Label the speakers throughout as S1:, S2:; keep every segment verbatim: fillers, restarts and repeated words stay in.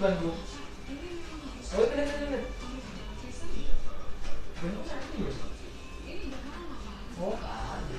S1: bukan bu. Oh tidak tidak tidak. Benar sakit ya? Oh ada.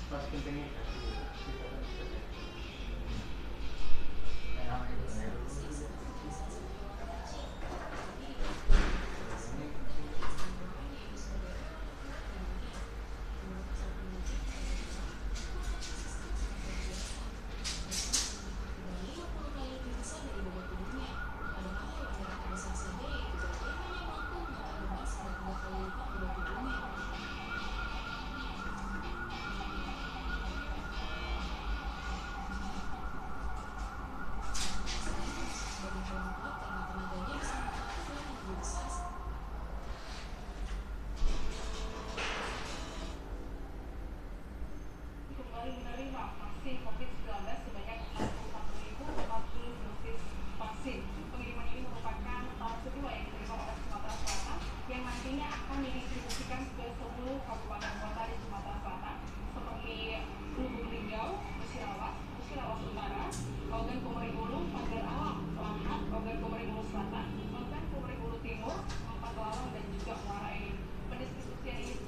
S2: Pas kencengnya kasih kita kan kita
S1: Enak itu ya.
S3: Kembali menerima vaksin covid sembilan belas sebanyak enam puluh satu ribu empat puluh dosis vaksin. Pengiriman ini merupakan tahap kedua yang diterima oleh Sumatera Selatan yang nantinya akan didistribusikan ke sepuluh kabupaten kota di Sumatera Selatan seperti Lubuk Linggau, Musirawas, Musirawas Utara, Ogan Komering Ulu, Pagar Alam, Lahat, Ogan Komering Ulu Selatan, Ogan Komering Ulu Timur, Empat Lawang dan juga Muara Enim. Pendistribusian ini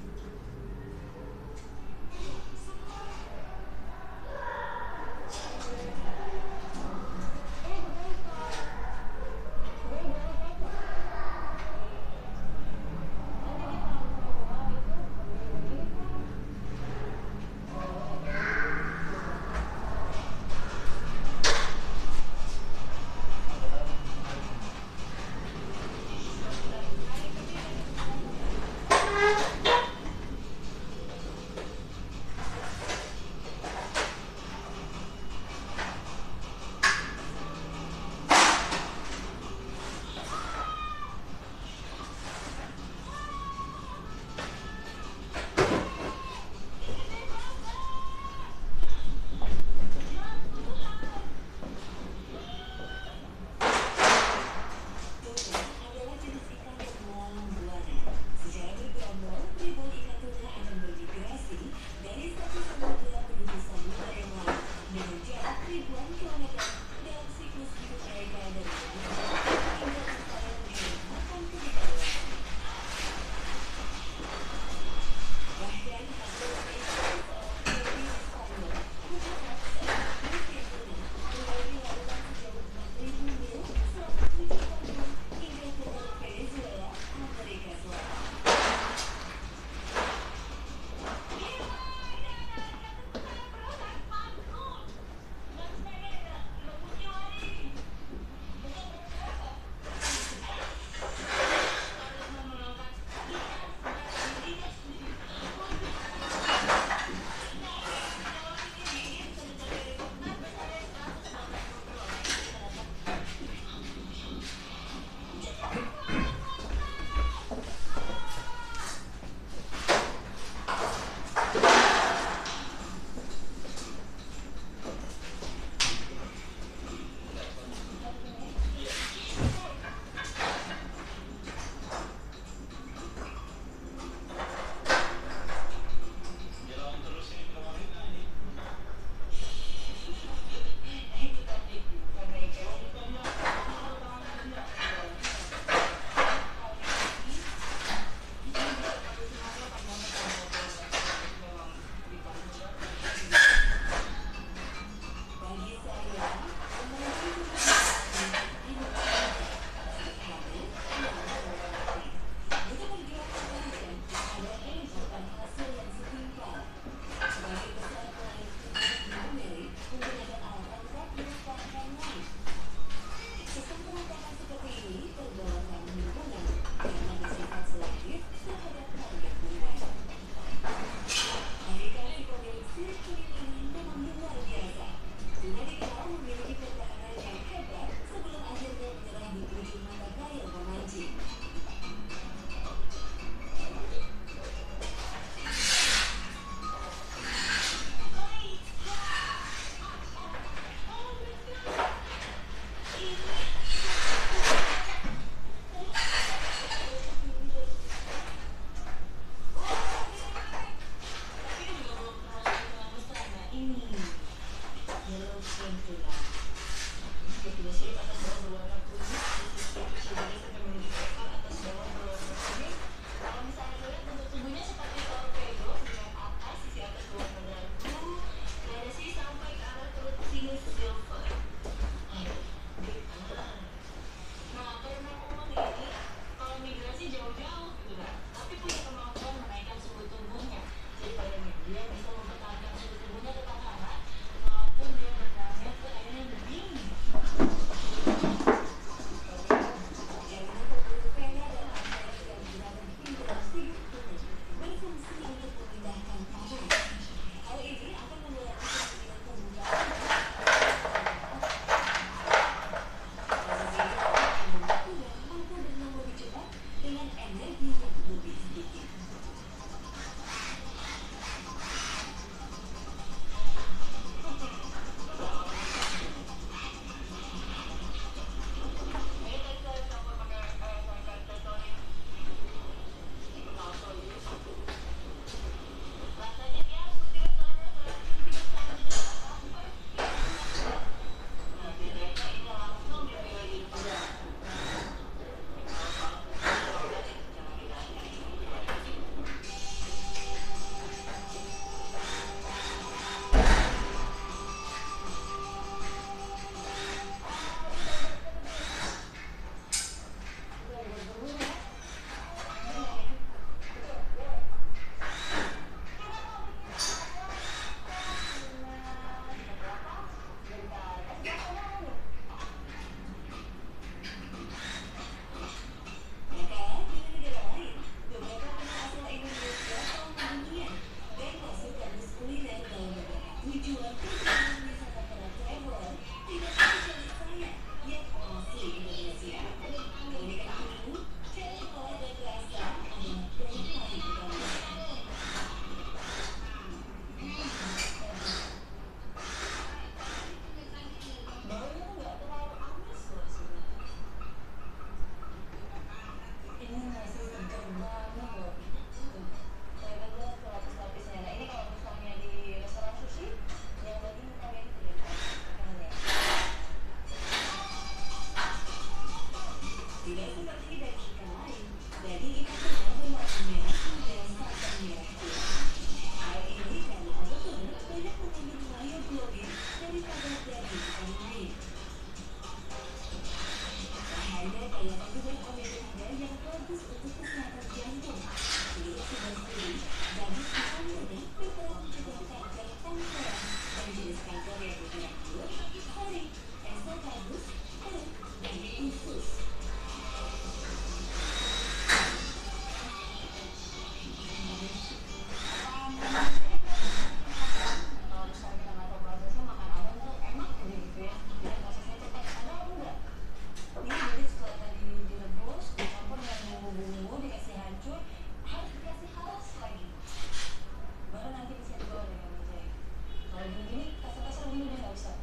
S4: gini-gini kasar-kasar gini udah nggak usah.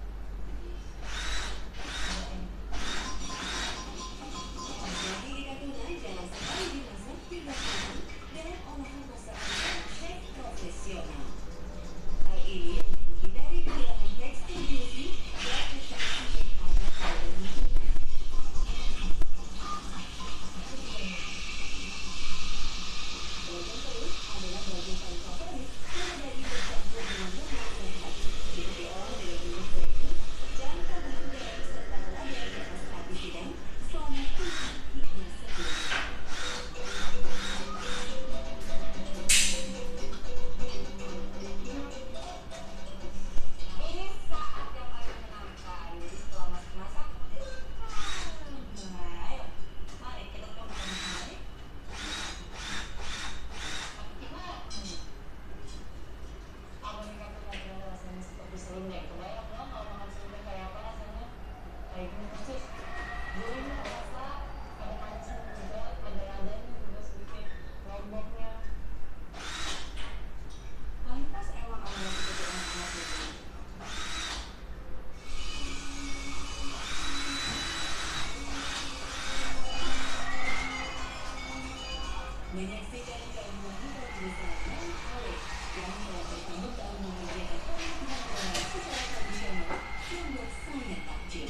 S5: Jadi di Natuna jangan sekali dimasak tiga kali dengan olahan masakan chef profesional. Hal ini untuk menghindari kehilangan tekstur juicy dan nutrisi yang ada pada daging tuna. Bagian perut adalah bagian paling favorit karena daging bercampur dengan lemak dan fat. Jika diolah dengan minyak zaitun, jangan lupa menggoreng serta lada di atas api sedang selama tujuh hingga sepuluh menit. Ini saat yang paling menyenangkan. Jadi setelah masak-masak, nah, ayo, mari kita coba kembali. Abang ini tuh ngobrol rasanya seperti serundeng. Kebayang dong kalau makan serundeng kayak apa rasanya? Kayak gini persis. Gurihnya terasa, ada manisnya juga, ada ladanya juga sedikit, lomboknya. Pantas emang abang seperti anak-anak itu. Menyaksikan keilmuan hidup bersama Alex yang telah bertahun-tahun mengerjakan orang makanan secara tradisional membuat saya takjub.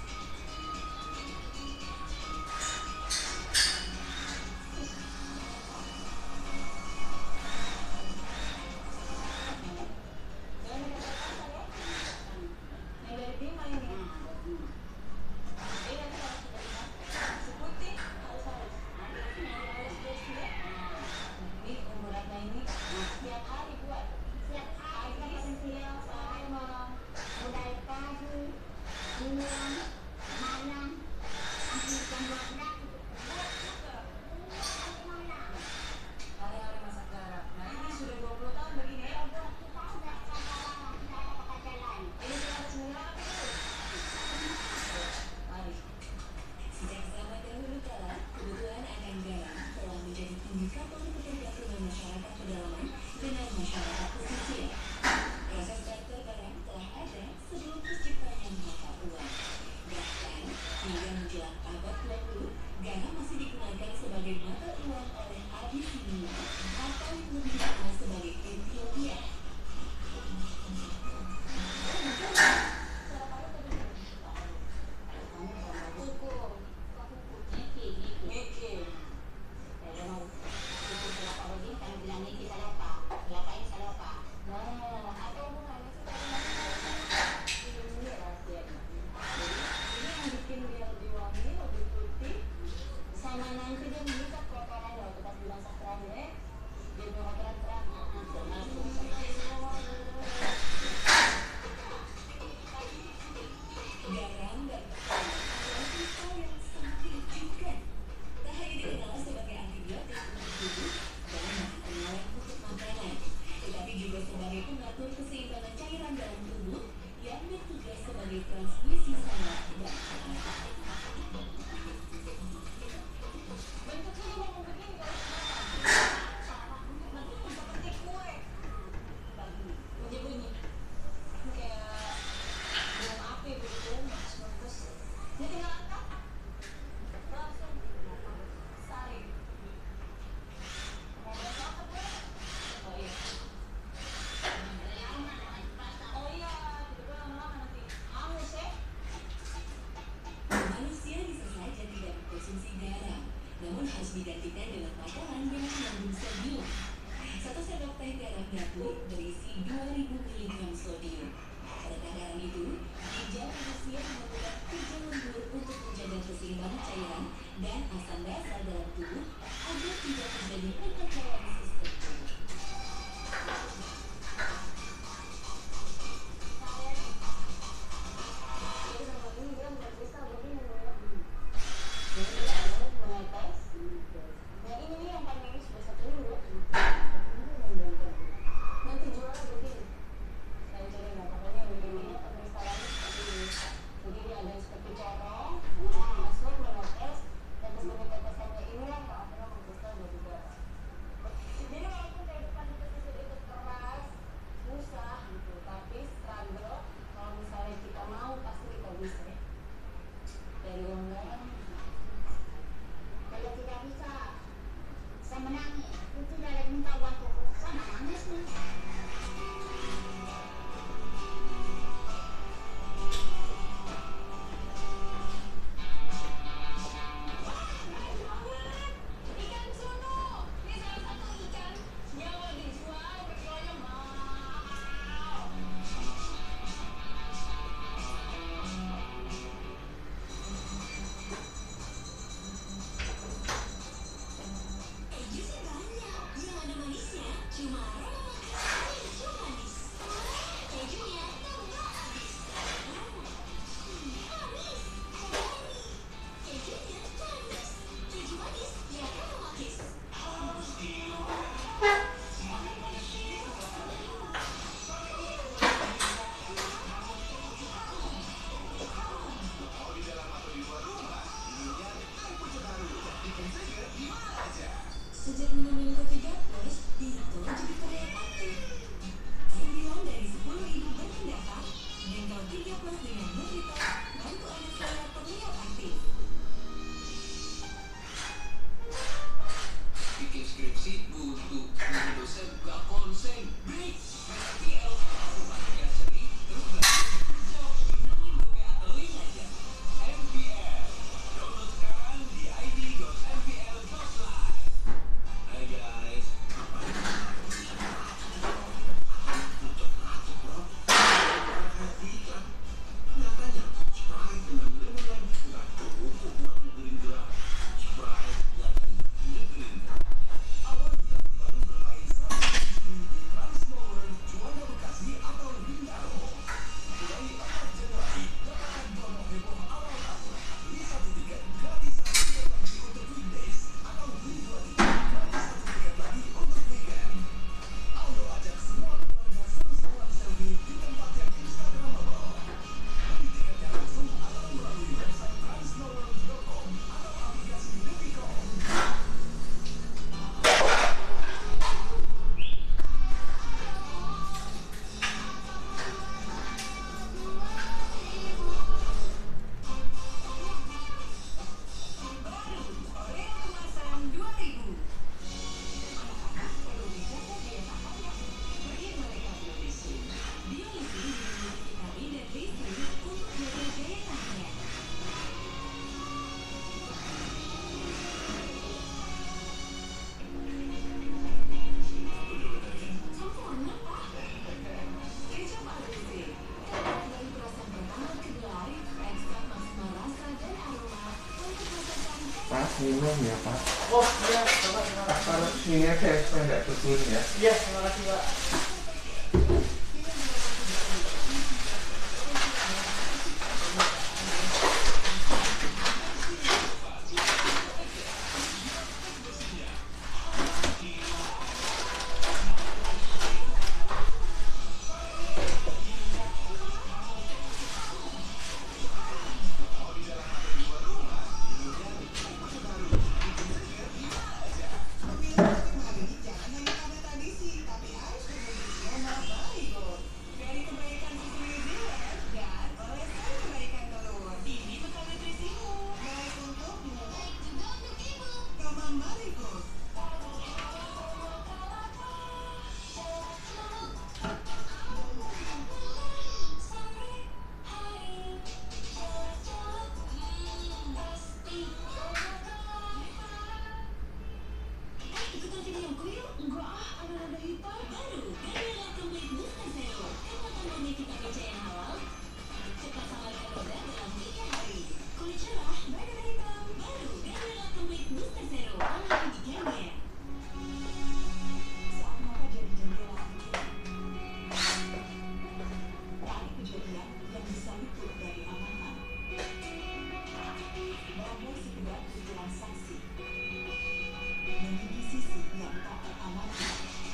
S5: Jangan dikatakan ya, yang dari Bima ini. Ini nanti kalau sudah dimasak, seputih harus halus. Nanti harus halus guys ya.
S6: minum ya Pak.
S2: Oh iya, Bapak terima
S6: Tak
S2: kasih.
S6: taruh sini aja supaya nggak berduri ya.
S2: Iya, terima kasih Pak.
S5: Ikutan videoku yuk. Enggak ah, ada noda hitam. Baru, Gabriela Complete Booster Zero. Kekuatan murni vitamin C yang halal. Cepat samarkan noda dalam tiga hari. Kulit cerah, bernoda hitam. Baru, Gabriela Complete Booster Zero. Alami giganya. Saat mata jadi jendela tarik kejadian yang bisa luput dari amatan. Bagai sekedar tujuan saksi. Memiliki sisi yang tak teramati.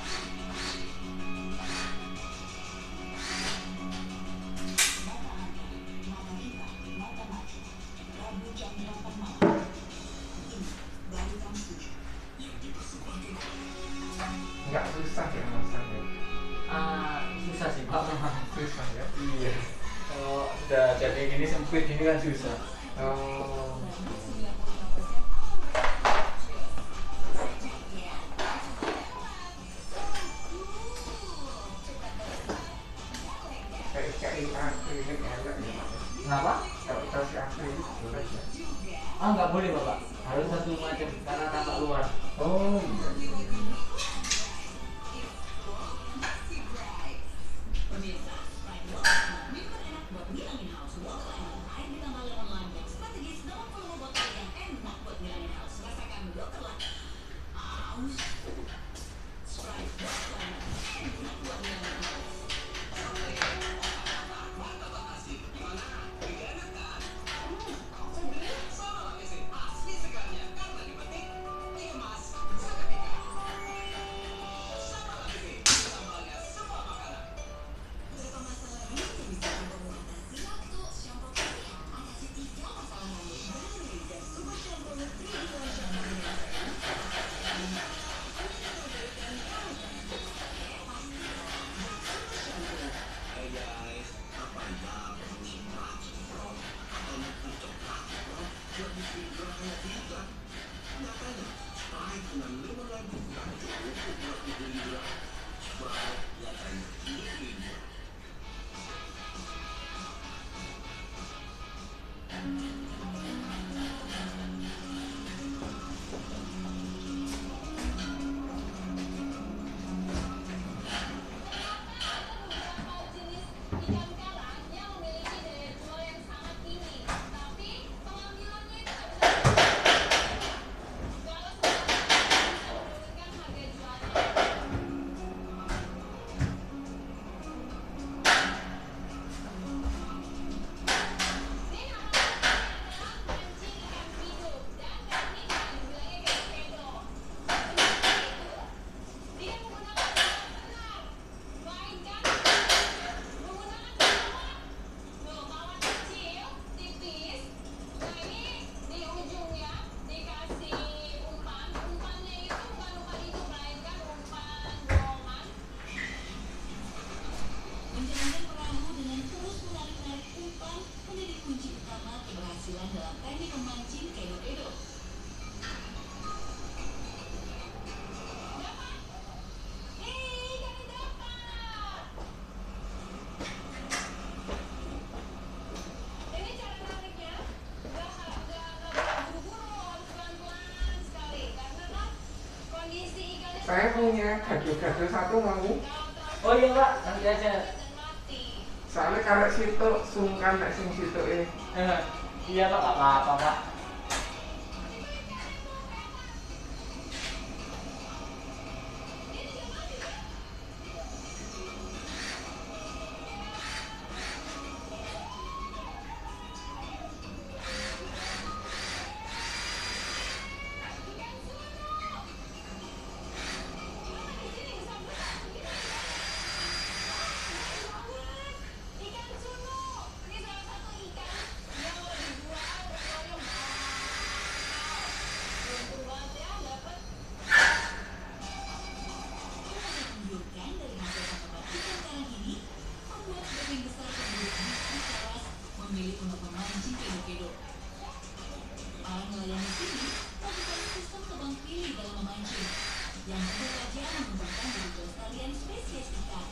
S5: Mata Anda, mata kita, mata mati. Rabu jam delapan malam. Ini baru Trans tujuh.
S6: Nggak susah ya masaknya.
S2: Ah, susah sih Pak memang.
S6: Susah ya.
S2: Iya. Kalau sudah jadi gini sempit gini kan susah.
S6: Oh. Kayak kayak akrilik elek ya Pak.
S2: Kenapa?
S6: Kalau kasih akrilik boleh ya.
S2: Ah, nggak boleh Bapak. Harus satu macam karena tampak luar.
S6: Oh iya.
S5: Pemirsa, Sprite Water, minuman enak buat ngilangin haus. Water lemon, air ditambah lemon lime yang strategis dalam volume botol yang enak buat ngilangin haus. Rasakan Water Lime. Haus. Sprite Water lemon, enak buat ngilangin haus. Menjalankan perahu dengan terus menarik-narik umpan menjadi kunci utama keberhasilan dalam teknik memancing kedo-kedo. Dapat! Hei, kami dapat! Ini cara nariknya, nggak nggak nggak buru-buru, harus pelan-pelan sekali karena kan kondisi ikannya
S6: Saya punya gado-gado satu mau.
S2: Oh iya Pak, nanti aja.
S6: Soalnya kalau situ sungkan nek sing situ ini.
S2: Eh, iya Pak, nggak apa-apa Pak.
S5: Kedo. Para nelayan di sini melakukan sistem tebang pilih dalam memancing, yang tentu saja menguntungkan bagi kelestarian spesies ikan.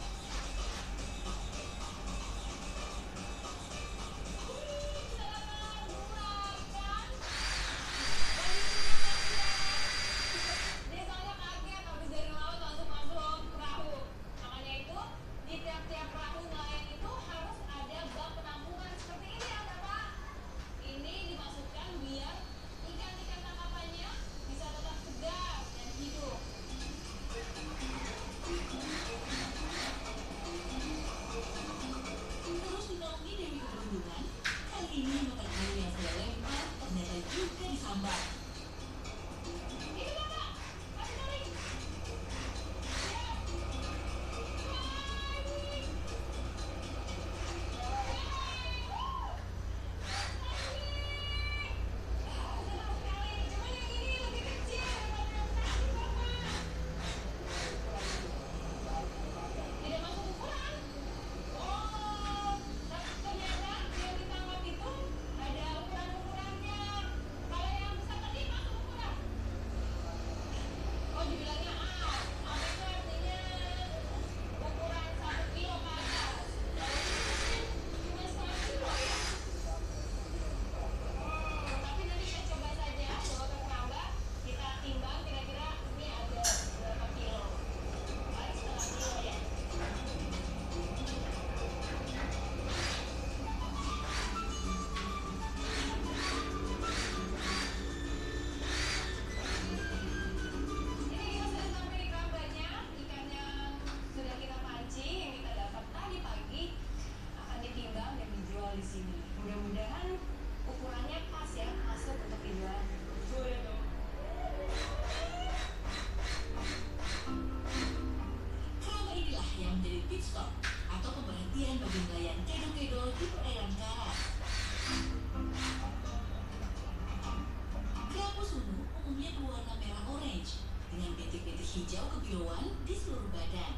S5: Hijau kebiruan di seluruh badan.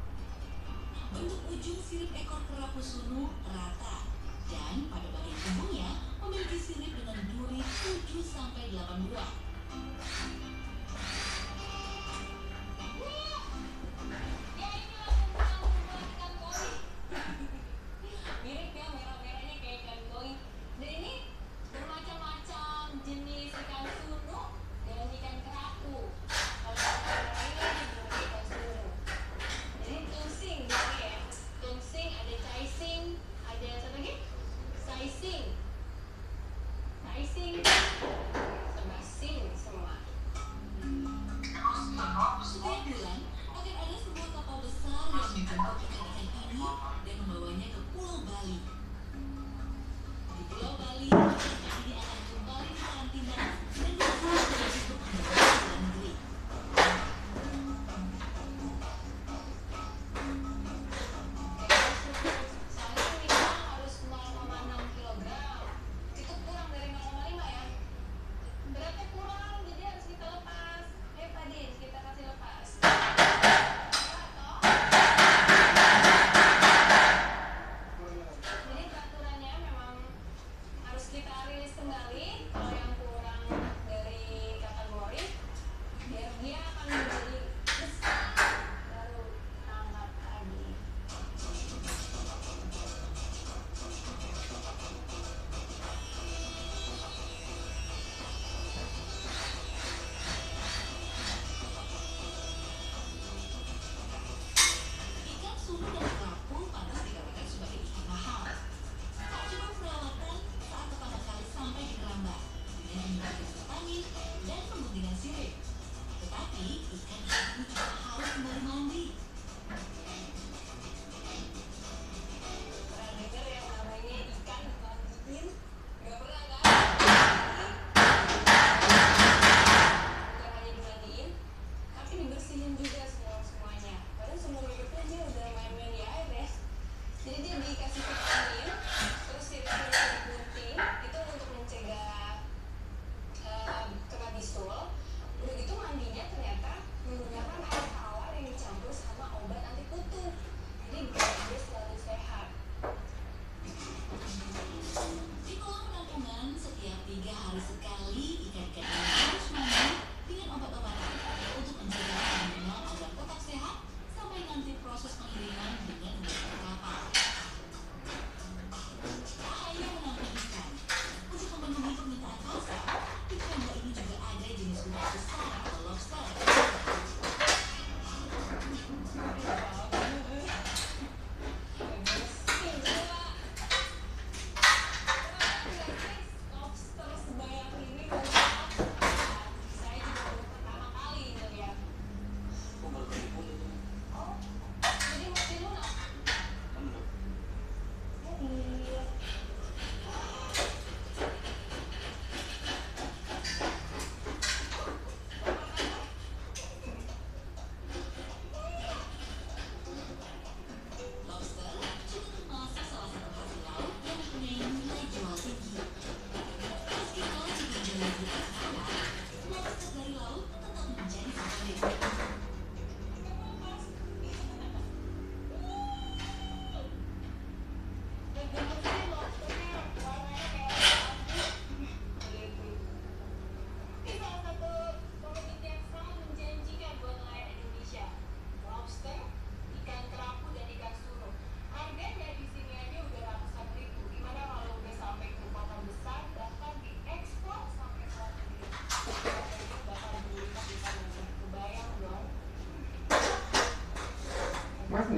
S5: Bentuk ujung sirip ekor kerapu sunu rata dan pada bagian tubuhnya memiliki sirip dengan duri tujuh sampai delapan buah. Mirip ya, merah-merahnya kayak ikan koi. Dan ini bermacam-macam jenis ikan sunu dan ikan kerapu. Sing, sama sing semua.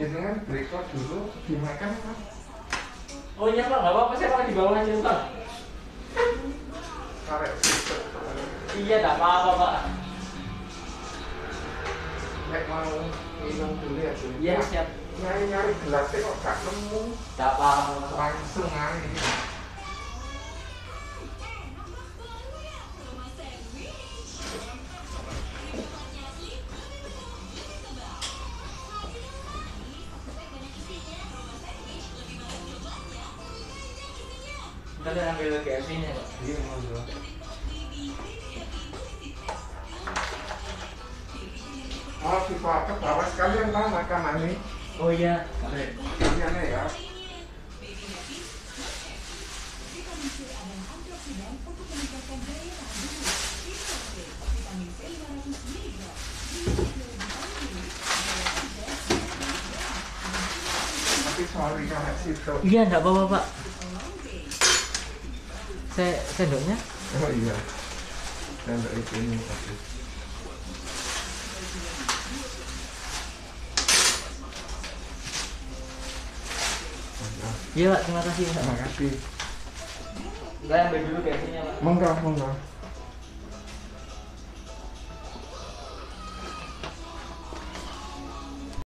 S6: biasanya breakfast dulu dimakan kan.
S2: Oh iya pak, nggak apa-apa saya makan di bawah aja pak.
S6: Karek sitok.
S2: Iya, nggak apa-apa pak.
S6: Nek mau minum dulu ya dulu.
S2: Iya siap.
S6: Nyari-nyari gelasnya kok gak nemu.
S2: Nggak apa-apa.
S6: Langsung aja.
S2: Kita udah ambil K F C-nya pak.
S6: Iya monggo. Oh, si Pak, bawa sekalian lah makanan ini.
S2: Oh iya. Oke.
S6: Sekalian ya.
S5: Vitamin C ada antioksidan untuk meningkatkan daya tahan tubuh. Vitamin C, vitamin C lima ratus miligram.
S6: Tapi sorry karek sitok.
S2: Iya, nggak apa-apa pak. Saya sendoknya.
S6: Oh iya. Sendok itu ini tapi.
S2: Iya pak, terima kasih pak.
S6: Terima kasih.
S2: Saya ambil dulu K F C-nya pak.
S6: Monggo, monggo.